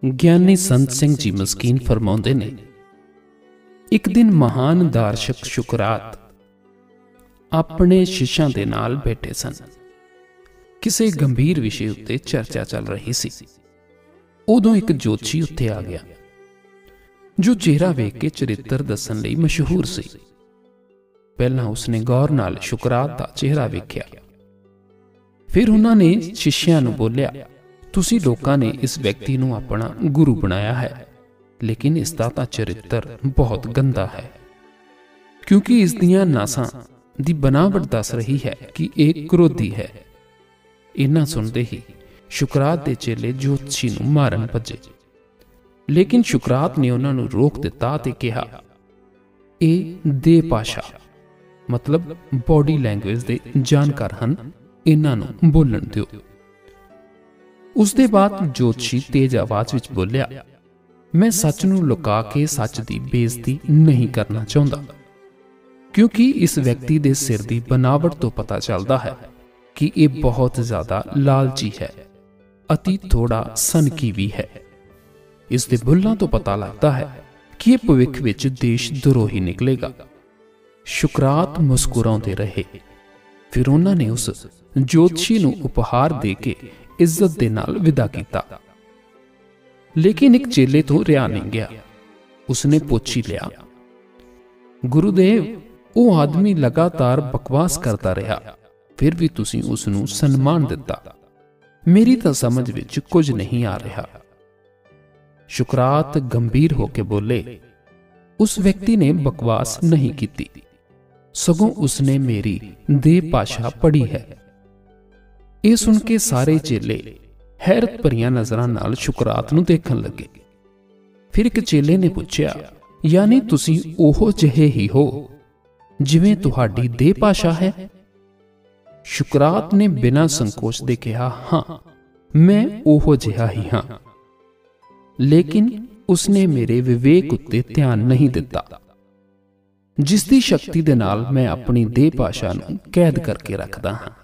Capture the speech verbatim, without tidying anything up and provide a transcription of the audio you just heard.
ਗਿਆਨੀ ਸੰਤ ਸਿੰਘ ਜੀ ਮਸਕੀਨ ਫਰਮਾਉਂਦੇ ਨੇ, ਇੱਕ ਦਿਨ ਮਹਾਨ ਦਾਰਸ਼ਕ ਸ਼ੁਕਰਾਤ ਆਪਣੇ ਸ਼ਿਸ਼ਾਂ ਦੇ ਨਾਲ ਬੈਠੇ ਸਨ। ਕਿਸੇ ਗੰਭੀਰ ਵਿਸ਼ੇ ਉੱਤੇ ਚਰਚਾ ਚੱਲ ਰਹੀ ਸੀ। ਉਦੋਂ ਇੱਕ ਜੋਤਸ਼ੀ ਉੱਥੇ ਆ ਗਿਆ, ਜੋ ਚਿਹਰਾ ਵੇਖ ਕੇ ਚਰਿੱਤਰ ਦੱਸਣ ਲਈ ਮਸ਼ਹੂਰ ਸੀ। ਪਹਿਲਾਂ ਉਸਨੇ ਗੌਰ ਨਾਲ ਸ਼ੁਕਰਾਤ ਦਾ ਚਿਹਰਾ ਵੇਖਿਆ, ਫਿਰ ਉਹਨਾਂ ਨੇ ਸ਼ਿਸ਼ਿਆਂ ਨੂੰ ਬੋਲਿਆ, ਤੁਸੀਂ ਲੋਕਾਂ ਨੇ ਇਸ ਵਿਅਕਤੀ ਨੂੰ ਆਪਣਾ ਗੁਰੂ ਬਣਾਇਆ ਹੈ, ਲੇਕਿਨ ਇਸ ਦਾ ਤਾਂ ਚਰਿੱਤਰ ਬਹੁਤ ਗੰਦਾ ਹੈ, ਕਿਉਂਕਿ ਇਸ ਦੀਆਂ ਨਾਸਾਂ ਦੀ ਬਨਾਵਟ ਦੱਸ ਰਹੀ ਹੈ ਕਿ ਇਹ ਕ੍ਰੋਧੀ ਹੈ। ਇਹਨਾਂ ਸੁਣਦੇ ਹੀ ਸ਼ੁਕਰਾਤ ਦੇ ਚੇਲੇ ਜੋਤਸ਼ੀ ਨੂੰ ਮਾਰਨ ਭੱਜੇ, ਲੇਕਿਨ ਸ਼ੁਕਰਾਤ ਨੇ ਉਹਨਾਂ ਨੂੰ ਰੋਕ ਦਿੱਤਾ ਤੇ ਕਿਹਾ, ਇਹ ਦੇ ਭਾਸ਼ਾ ਮਤਲਬ ਬੋਡੀ ਲੈਂਗੁਏਜ ਦੇ ਜਾਣਕਾਰ ਹਨ, ਇਹਨਾਂ ਨੂੰ ਬੋਲਣ ਦਿਓ। ਉਸ ਦੇ ਬਾਅਦ ਜੋਤਸ਼ੀ ਤੇਜ਼ ਆਵਾਜ਼ ਵਿੱਚ ਬੋਲਿਆ, ਮੈਂ ਸੱਚ ਨੂੰ ਲੁਕਾ ਕੇ ਸੱਚ ਦੀ ਬੇਇੱਜ਼ਤੀ ਨਹੀਂ ਕਰਨਾ ਚਾਹੁੰਦਾ, ਕਿਉਂਕਿ ਇਸ ਵਿਅਕਤੀ ਦੇ ਸਿਰ ਦੀ ਬਨਾਵਟ ਤੋਂ ਪਤਾ ਚੱਲਦਾ ਹੈ ਕਿ ਇਹ ਬਹੁਤ ਜ਼ਿਆਦਾ ਲਾਲਚੀ ਹੈ ਅਤੇ ਥੋੜਾ ਸਨਕੀ ਵੀ ਹੈ। ਇਸ ਦੇ ਬੁੱਲਾਂ ਤੋਂ ਪਤਾ ਲੱਗਦਾ ਹੈ ਕਿ ਇਹ ਭਵਿੱਖ ਵਿੱਚ ਦੇਸ਼ ਦਰੋਹੀ ਨਿਕਲੇਗਾ। ਸ਼ੁਕਰਾਤ ਮੁਸਕਰਾਉਂਦੇ ਰਹੇ। ਫਿਰ ਉਹਨਾਂ ਨੇ ਉਸ ਜੋਤਸ਼ੀ ਨੂੰ ਉਪਹਾਰ ਦੇ ਕੇ ਇੱਜ਼ਤ ਦੇ ਨਾਲ ਵਿਦਾ ਕੀਤਾ, ਲੇਕਿਨ ਇੱਕ ਚੇਲੇ ਤੋਂ ਰਿਹਾ ਨਹੀਂ ਗਿਆ। ਉਸਨੇ ਪੁੱਛ ਹੀ ਲਿਆ, ਗੁਰੂਦੇਵ, ਉਹ ਆਦਮੀ ਲਗਾਤਾਰ ਬਕਵਾਸ ਕਰਦਾ ਰਿਹਾ, ਫਿਰ ਵੀ ਤੁਸੀਂ ਉਸ ਨੂੰ ਸਨਮਾਨ ਦਿੱਤਾ। ਮੇਰੀ ਤਾਂ ਸਮਝ ਵਿੱਚ ਕੁਝ ਨਹੀਂ ਆ ਰਿਹਾ। ਸ਼ੁਕਰਾਤ ਗੰਭੀਰ ਹੋ ਕੇ ਬੋਲੇ, ਉਸ ਵਿਅਕਤੀ ਨੇ ਬਕਵਾਸ ਨਹੀਂ ਕੀਤੀ, ਸਗੋਂ ਉਸਨੇ ਮੇਰੀ ਦੇ ਭਾਸ਼ਾ ਪੜ੍ਹੀ ਹੈ। ਇਹ ਸੁਣ ਕੇ ਸਾਰੇ ਚੇਲੇ ਹੈਰਤ ਭਰੀਆਂ ਨਜ਼ਰਾਂ ਨਾਲ ਸ਼ੁਕਰਾਤ ਨੂੰ ਦੇਖਣ ਲੱਗੇ। ਫਿਰ ਇੱਕ ਚੇਲੇ ਨੇ ਪੁੱਛਿਆ, ਯਾਨੀ ਤੁਸੀਂ ਉਹੋ ਜਿਹੇ ਹੀ ਹੋ ਜਿਵੇਂ ਤੁਹਾਡੀ ਦੇ ਭਾਸ਼ਾ ਹੈ? ਸ਼ੁਕਰਾਤ ਨੇ ਬਿਨਾਂ ਸੰਕੋਚ ਦੇ ਕਿਹਾ, ਹਾਂ, ਮੈਂ ਉਹੋ ਜਿਹਾ ਹੀ ਹਾਂ। ਲੇਕਿਨ ਉਸਨੇ ਮੇਰੇ ਵਿਵੇਕ ਉੱਤੇ ਧਿਆਨ ਨਹੀਂ ਦਿੱਤਾ, ਜਿਸ ਦੀ ਸ਼ਕਤੀ ਦੇ ਨਾਲ ਮੈਂ ਆਪਣੀ ਦੇ ਭਾਸ਼ਾ ਨੂੰ ਕੈਦ ਕਰਕੇ ਰੱਖਦਾ ਹਾਂ।